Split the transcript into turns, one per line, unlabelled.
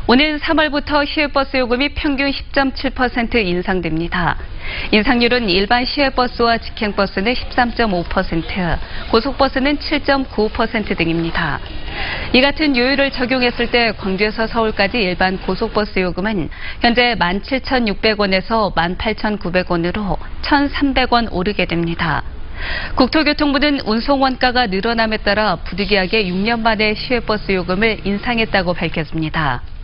오는 3월부터 시외버스 요금이 평균 10.7% 인상됩니다. 인상률은 일반 시외버스와 직행버스는 13.5%, 고속버스는 7.95% 등입니다. 이 같은 요율을 적용했을 때 광주에서 서울까지 일반 고속버스 요금은 현재 17,600원에서 18,900원으로 1,300원 오르게 됩니다. 국토교통부는 운송 원가가 늘어남에 따라 부득이하게 6년 만에 시외버스 요금을 인상했다고 밝혔습니다.